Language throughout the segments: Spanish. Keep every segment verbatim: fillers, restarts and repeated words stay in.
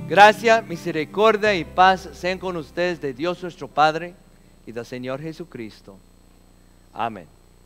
Gracia, misericordia y paz sean con ustedes de Dios nuestro Padre y del Señor Jesucristo. Amén.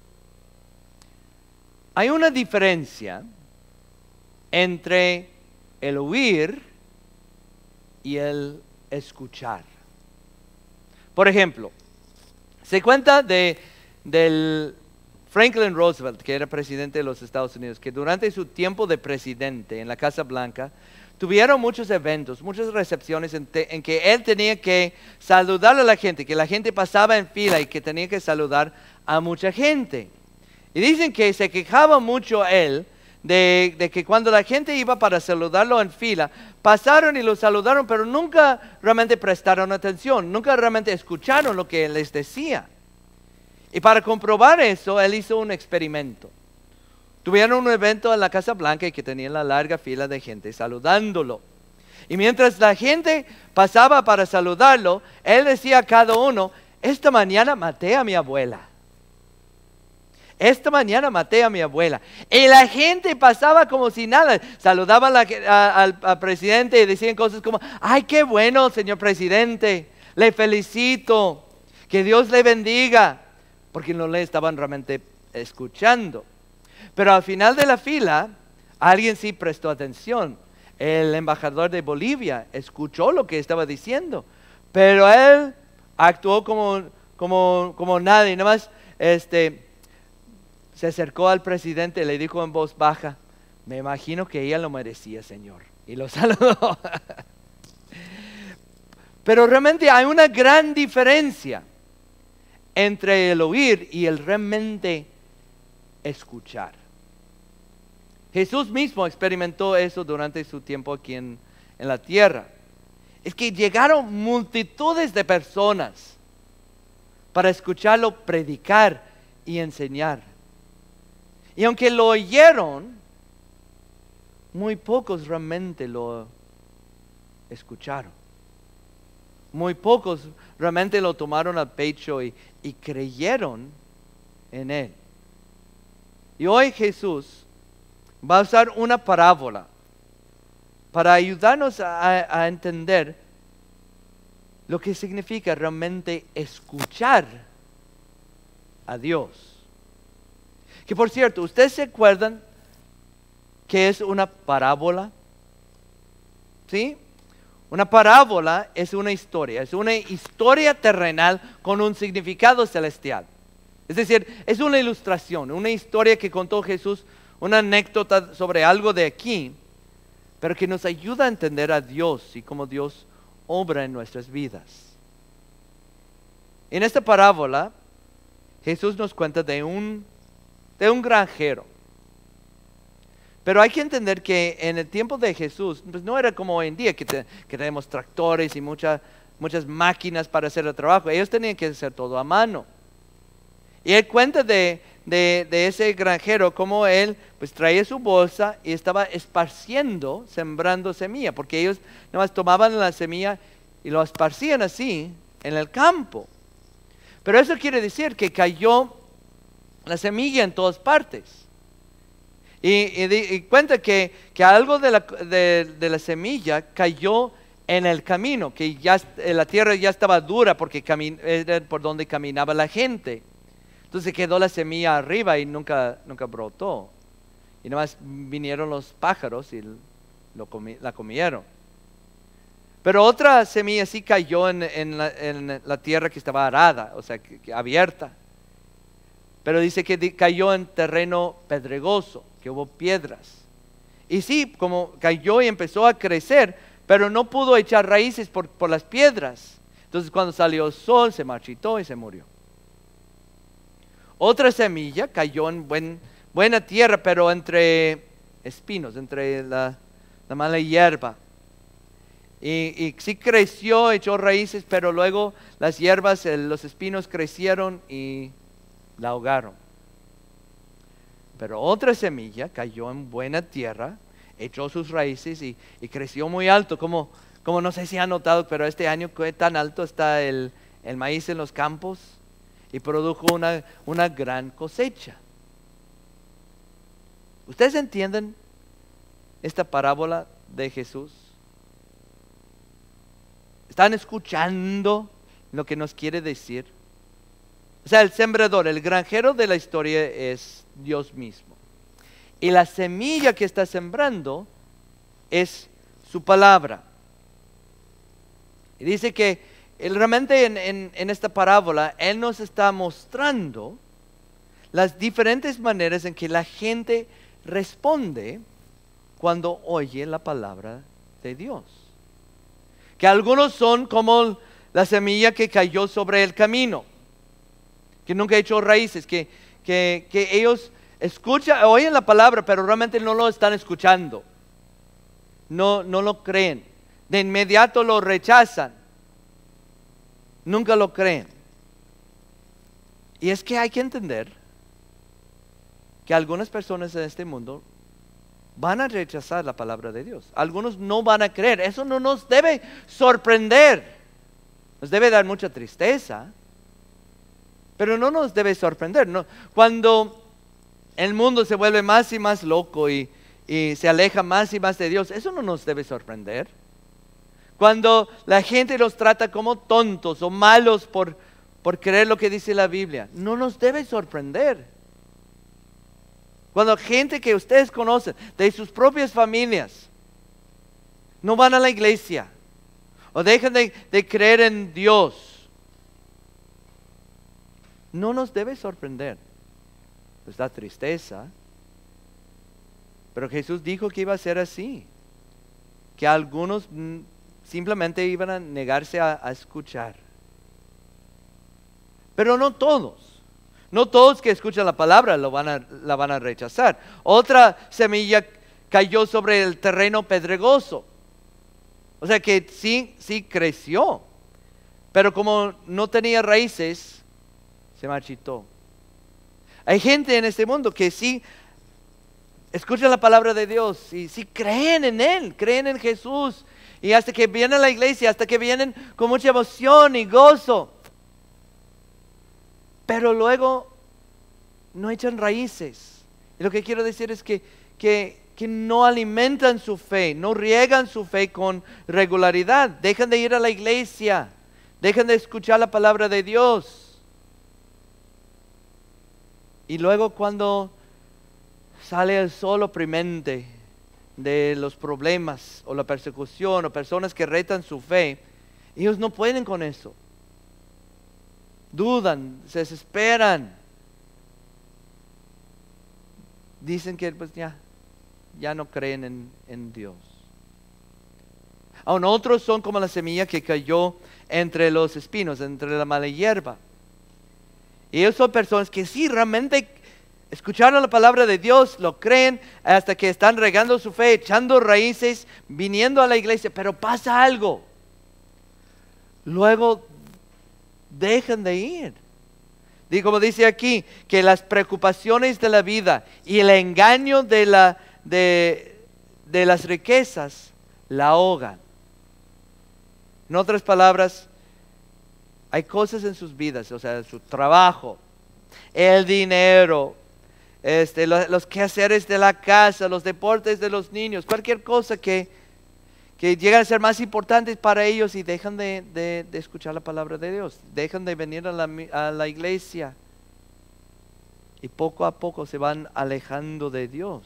Hay una diferencia entre el oír y el escuchar. Por ejemplo, se cuenta de, del Franklin Roosevelt, que era presidente de los Estados Unidos, que durante su tiempo de presidente en la Casa Blanca, tuvieron muchos eventos, muchas recepciones en, te, en que él tenía que saludar a la gente, que la gente pasaba en fila y que tenía que saludar a mucha gente. Y dicen que se quejaba mucho él de, de que cuando la gente iba para saludarlo en fila, pasaron y lo saludaron, pero nunca realmente prestaron atención, nunca realmente escucharon lo que él les decía. Y para comprobar eso, él hizo un experimento. Tuvieron un evento en la Casa Blanca y que tenían la larga fila de gente saludándolo. Y mientras la gente pasaba para saludarlo, él decía a cada uno: esta mañana maté a mi abuela. Esta mañana maté a mi abuela. Y la gente pasaba como si nada. Saludaban la, a, al, al presidente y decían cosas como: ay, qué bueno, señor presidente, le felicito, que Dios le bendiga. Porque no le estaban realmente escuchando. Pero al final de la fila, alguien sí prestó atención. El embajador de Bolivia escuchó lo que estaba diciendo, pero él actuó como, como, como nadie. Nada más este, se acercó al presidente y le dijo en voz baja: me imagino que ella lo merecía, señor. Y lo saludó. Pero realmente hay una gran diferencia entre el oír y el realmente escuchar. Jesús mismo experimentó eso durante su tiempo aquí en, en la tierra. Es que llegaron multitudes de personas para escucharlo predicar y enseñar. Y aunque lo oyeron, muy pocos realmente lo escucharon. Muy pocos realmente lo tomaron al pecho y, y creyeron en él. Y hoy Jesús va a usar una parábola para ayudarnos a, a entender lo que significa realmente escuchar a Dios. Que por cierto, ¿ustedes se acuerdan qué es una parábola? ¿Sí? Una parábola es una historia, es una historia terrenal con un significado celestial. Es decir, es una ilustración, una historia que contó Jesús, una anécdota sobre algo de aquí, pero que nos ayuda a entender a Dios y cómo Dios obra en nuestras vidas. En esta parábola, Jesús nos cuenta de un, de un granjero. Pero hay que entender que en el tiempo de Jesús, pues no era como hoy en día que, te, que tenemos tractores y mucha, muchas máquinas para hacer el trabajo. Ellos tenían que hacer todo a mano. Y él cuenta de, de, de ese granjero cómo él pues traía su bolsa y estaba esparciendo, sembrando semilla, porque ellos nada más tomaban la semilla y lo esparcían así en el campo. Pero eso quiere decir que cayó la semilla en todas partes. Y, y, y cuenta que, que algo de la, de, de la semilla cayó en el camino, que ya la tierra ya estaba dura porque camin, era por donde caminaba la gente. Entonces quedó la semilla arriba y nunca, nunca brotó. Y nada más vinieron los pájaros y lo comi, la comieron. Pero otra semilla sí cayó en, en, la, en la tierra que estaba arada, o sea, que, que abierta. Pero dice que cayó en terreno pedregoso, que hubo piedras. Y sí, como cayó y empezó a crecer, pero no pudo echar raíces por, por las piedras. Entonces cuando salió el sol se marchitó y se murió. Otra semilla cayó en buen, buena tierra, pero entre espinos, entre la, la mala hierba. Y, y sí creció, echó raíces, pero luego las hierbas, el, los espinos crecieron y la ahogaron. Pero otra semilla cayó en buena tierra, echó sus raíces y, y creció muy alto, como, como no sé si han notado, pero este año tan alto está el, el maíz en los campos y produjo una, una gran cosecha. ¿Ustedes entienden esta parábola de Jesús? ¿Están escuchando lo que nos quiere decir? O sea, el sembrador, el granjero de la historia es Dios mismo. Y la semilla que está sembrando es su palabra. Y dice que él realmente en, en, en esta parábola, Él nos está mostrando las diferentes maneras en que la gente responde cuando oye la palabra de Dios. Que algunos son como la semilla que cayó sobre el camino, que nunca ha hecho raíces, que, que, que ellos escuchan, oyen la palabra, pero realmente no lo están escuchando. No, no lo creen. De inmediato lo rechazan. Nunca lo creen. Y es que hay que entender que algunas personas en este mundo van a rechazar la palabra de Dios. Algunos no van a creer. Eso no nos debe sorprender. Nos debe dar mucha tristeza, pero no nos debe sorprender. No, cuando el mundo se vuelve más y más loco y, y se aleja más y más de Dios, eso no nos debe sorprender. Cuando la gente los trata como tontos o malos por, por creer lo que dice la Biblia, no nos debe sorprender. Cuando gente que ustedes conocen, de sus propias familias, no van a la iglesia o dejan de, de creer en Dios, no nos debe sorprender. Nos da tristeza, pero Jesús dijo que iba a ser así, que algunos simplemente iban a negarse a, a escuchar. Pero no todos. No todos que escuchan la palabra lo van a, la van a rechazar. Otra semilla cayó sobre el terreno pedregoso. O sea que sí, sí creció. Pero como no tenía raíces, se marchitó. Hay gente en este mundo que sí escuchan la palabra de Dios y sí creen en Él, creen en Jesús. Y hasta que vienen a la iglesia, hasta que vienen con mucha emoción y gozo. Pero luego no echan raíces. Y lo que quiero decir es que, que, que no alimentan su fe, no riegan su fe con regularidad. Dejan de ir a la iglesia, dejan de escuchar la palabra de Dios. Y luego cuando sale el sol oprimente de los problemas o la persecución o personas que retan su fe, ellos no pueden con eso. Dudan, se desesperan. Dicen que pues ya, ya no creen en, en Dios. Aún otros son como la semilla que cayó entre los espinos, entre la mala hierba. Y ellos son personas que sí realmente escucharon la palabra de Dios, lo creen, hasta que están regando su fe, echando raíces, viniendo a la iglesia, pero pasa algo. Luego dejan de ir. Y como dice aquí, que las preocupaciones de la vida y el engaño de, la, de, de las riquezas la ahogan. En otras palabras, hay cosas en sus vidas, o sea, su trabajo, el dinero, este, los, los quehaceres de la casa, los deportes de los niños, cualquier cosa que, que llegan a ser más importantes para ellos y dejan de, de, de escuchar la palabra de Dios, dejan de venir a la, a la iglesia y poco a poco se van alejando de Dios.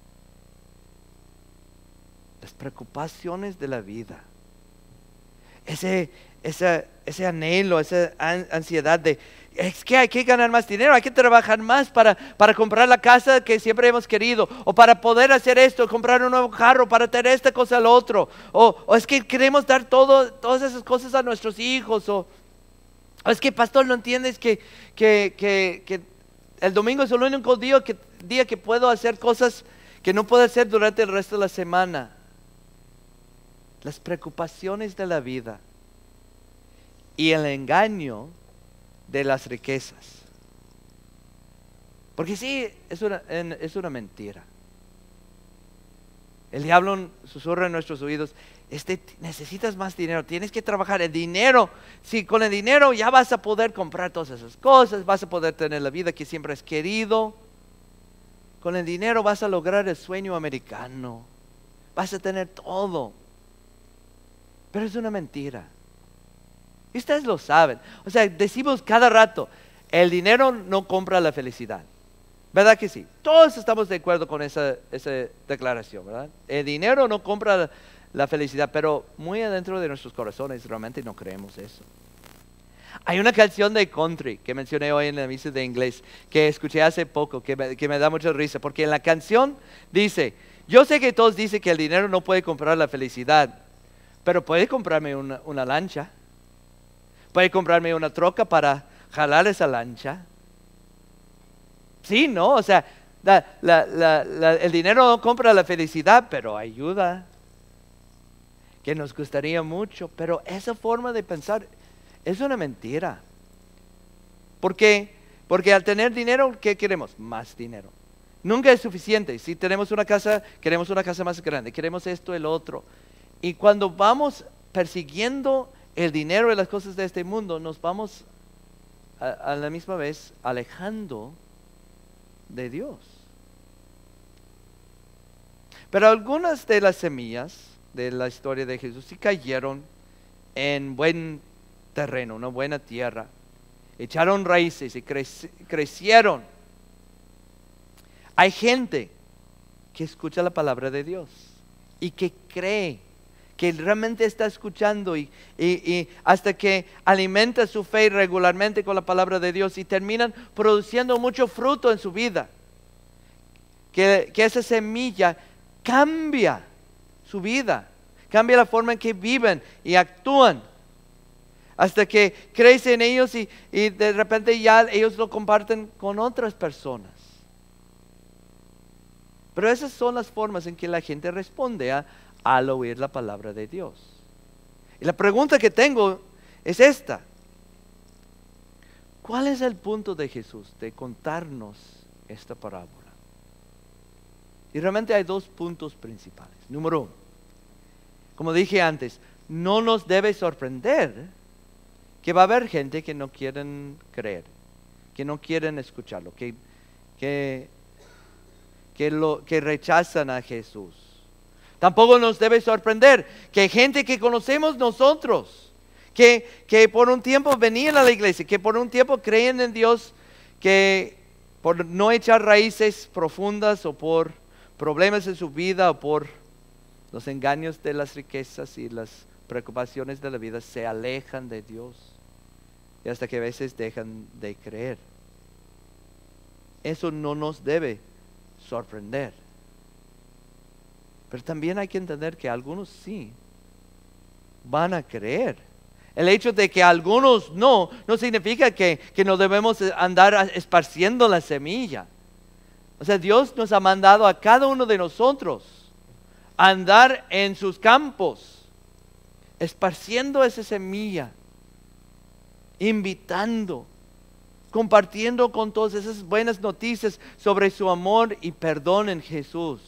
Las preocupaciones de la vida, ese, ese, ese anhelo, esa ansiedad de es que hay que ganar más dinero, hay que trabajar más para, para comprar la casa que siempre hemos querido, o para poder hacer esto, comprar un nuevo carro, para tener esta cosa al otro, o, o es que queremos dar todo, todas esas cosas a nuestros hijos, o, o es que pastor no entiendes que, que, que, que el domingo es el único día que, día que puedo hacer cosas que no puedo hacer durante el resto de la semana. Las preocupaciones de la vida y el engaño de las riquezas. Porque sí, es una, es una mentira. El diablo susurra en nuestros oídos, este, necesitas más dinero, tienes que trabajar. El dinero, si con el dinero ya vas a poder comprar todas esas cosas, vas a poder tener la vida que siempre has querido. Con el dinero vas a lograr el sueño americano, vas a tener todo. Pero es una mentira. Y ustedes lo saben. O sea, decimos cada rato, el dinero no compra la felicidad. ¿Verdad que sí? Todos estamos de acuerdo con esa, esa declaración, ¿verdad? El dinero no compra la, la felicidad, pero muy adentro de nuestros corazones realmente no creemos eso. Hay una canción de country que mencioné hoy en la misa de inglés, que escuché hace poco, que me, que me da mucha risa, porque en la canción dice, yo sé que todos dicen que el dinero no puede comprar la felicidad, pero puede comprarme una, una lancha, puede comprarme una troca para jalar esa lancha. Sí, ¿no? O sea, la, la, la, la, el dinero no compra la felicidad, pero ayuda, que nos gustaría mucho, pero esa forma de pensar es una mentira. ¿Por qué? Porque al tener dinero, ¿qué queremos? Más dinero. Nunca es suficiente. Si tenemos una casa, queremos una casa más grande, queremos esto, el otro. Y cuando vamos persiguiendo el dinero y las cosas de este mundo, nos vamos a, a la misma vez alejando de Dios. Pero algunas de las semillas de la historia de Jesús sí cayeron en buen terreno, una buena tierra. Echaron raíces y creci- crecieron. Hay gente que escucha la palabra de Dios y que cree, que realmente está escuchando y, y, y hasta que alimenta su fe regularmente con la palabra de Dios y terminan produciendo mucho fruto en su vida. Que, que esa semilla cambia su vida, cambia la forma en que viven y actúan, hasta que crece en ellos y, y de repente ya ellos lo comparten con otras personas. Pero esas son las formas en que la gente responde a, al oír la palabra de Dios. Y la pregunta que tengo es esta: ¿cuál es el punto de Jesús de contarnos esta parábola? Y realmente hay dos puntos principales. Número uno, como dije antes, no nos debe sorprender que va a haber gente que no quieren creer, que no quieren escucharlo, que, que, que, lo, que rechazan a Jesús. Tampoco nos debe sorprender que hay gente que conocemos nosotros, que, que por un tiempo venían a la iglesia, que por un tiempo creen en Dios, que por no echar raíces profundas o por problemas en su vida o por los engaños de las riquezas y las preocupaciones de la vida, se alejan de Dios y hasta que a veces dejan de creer. Eso no nos debe sorprender. Pero también hay que entender que algunos sí van a creer. El hecho de que algunos no, no significa que, que no debemos andar esparciendo la semilla. O sea, Dios nos ha mandado a cada uno de nosotros a andar en sus campos, esparciendo esa semilla, invitando, compartiendo con todas esas buenas noticias sobre su amor y perdón en Jesús.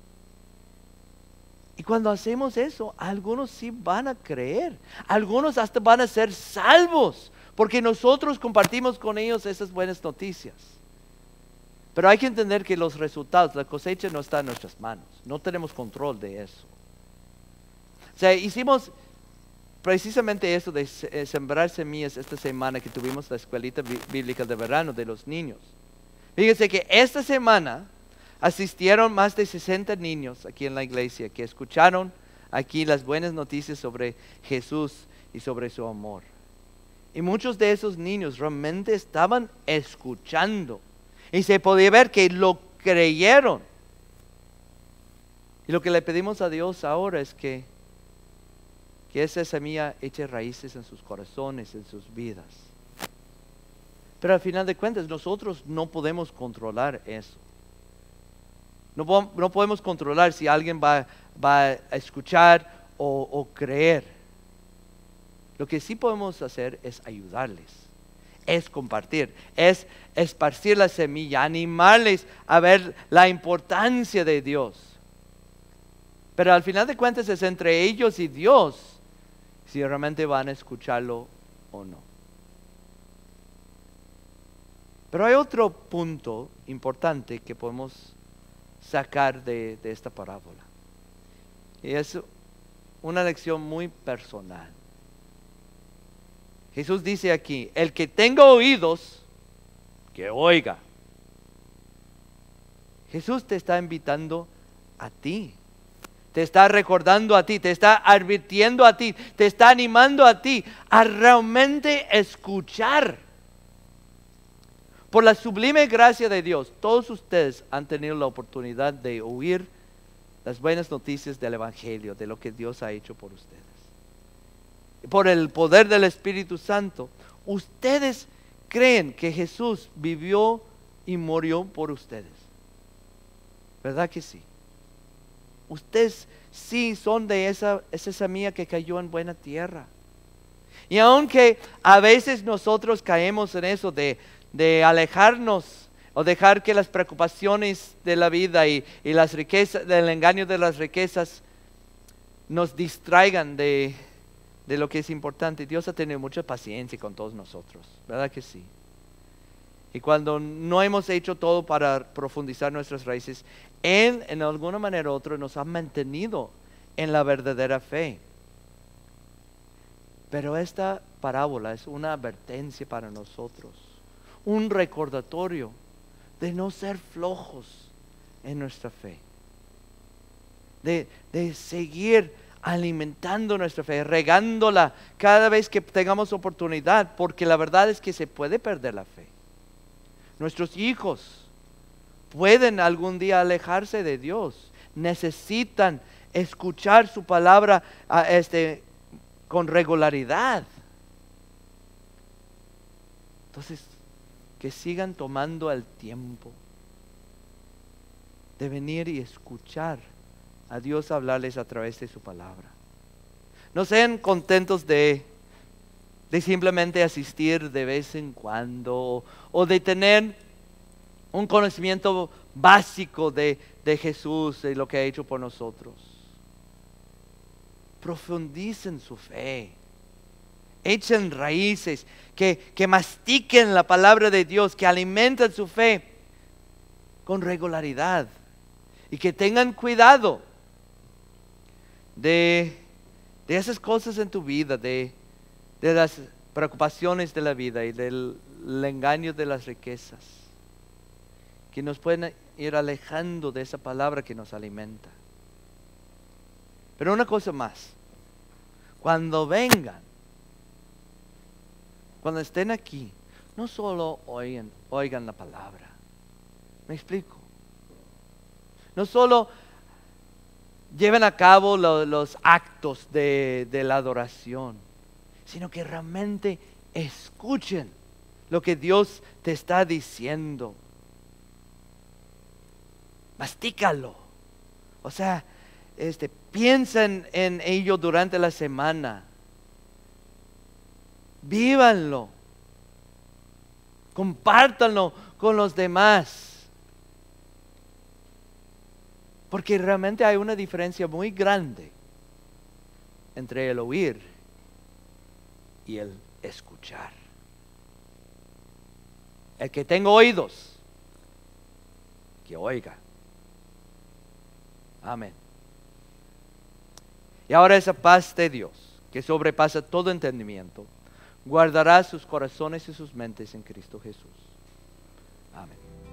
Y cuando hacemos eso, algunos sí van a creer, algunos hasta van a ser salvos, porque nosotros compartimos con ellos esas buenas noticias. Pero hay que entender que los resultados, la cosecha no está en nuestras manos. No tenemos control de eso. O sea, hicimos precisamente eso de sembrar semillas esta semana que tuvimos la escuelita bíblica de verano de los niños. Fíjense que esta semana asistieron más de sesenta niños aquí en la iglesia que escucharon aquí las buenas noticias sobre Jesús y sobre su amor. Y muchos de esos niños realmente estaban escuchando. Y se podía ver que lo creyeron. Y lo que le pedimos a Dios ahora es que, que esa semilla eche raíces en sus corazones, en sus vidas. Pero al final de cuentas nosotros no podemos controlar eso. No, no podemos controlar si alguien va, va a escuchar o, o creer. Lo que sí podemos hacer es ayudarles. Es compartir, es esparcir la semilla, animarles a ver la importancia de Dios. Pero al final de cuentas es entre ellos y Dios si realmente van a escucharlo o no. Pero hay otro punto importante que podemos sacar de, de esta parábola. Y es una lección muy personal. Jesús dice aquí, el que tenga oídos, que oiga. Jesús te está invitando a ti. Te está recordando a ti, te está advirtiendo a ti, te está animando a ti a realmente escuchar. Por la sublime gracia de Dios, todos ustedes han tenido la oportunidad de oír las buenas noticias del Evangelio, de lo que Dios ha hecho por ustedes. Por el poder del Espíritu Santo, ustedes creen que Jesús vivió y murió por ustedes. ¿Verdad que sí? Ustedes sí son de esa, esa semilla que cayó en buena tierra. Y aunque a veces nosotros caemos en eso de, de alejarnos o dejar que las preocupaciones de la vida y, y las riquezas, del engaño de las riquezas nos distraigan de, de lo que es importante. Dios ha tenido mucha paciencia con todos nosotros, ¿verdad que sí? Y cuando no hemos hecho todo para profundizar nuestras raíces, Él en alguna manera u otra nos ha mantenido en la verdadera fe. Pero esta parábola es una advertencia para nosotros, un recordatorio de no ser flojos en nuestra fe, de, de seguir alimentando nuestra fe, regándola cada vez que tengamos oportunidad, porque la verdad es que se puede perder la fe. Nuestros hijos pueden algún día alejarse de Dios. Necesitan escuchar su palabra este, con regularidad. Entonces, que sigan tomando el tiempo de venir y escuchar a Dios hablarles a través de su palabra. No sean contentos de de simplemente asistir de vez en cuando, o de tener un conocimiento básico de, de Jesús, de lo que ha hecho por nosotros. Profundicen su fe, echen raíces, que, que mastiquen la palabra de Dios, que alimenten su fe con regularidad, y que tengan cuidado de, de esas cosas en tu vida, de de las preocupaciones de la vida y del engaño de las riquezas, que nos pueden ir alejando de esa palabra que nos alimenta. Pero una cosa más, cuando vengan, cuando estén aquí, no solo oigan, oigan la palabra, ¿me explico? No solo lleven a cabo lo, los actos de, de la adoración, sino que realmente escuchen lo que Dios te está diciendo. Mastícalo. O sea, este, piensa en, en ello durante la semana. Vívanlo. Compártanlo con los demás. Porque realmente hay una diferencia muy grande entre el oír y el escuchar. El que tenga oídos, que oiga. Amén. Y ahora esa paz de Dios, que sobrepasa todo entendimiento, guardará sus corazones y sus mentes en Cristo Jesús. Amén.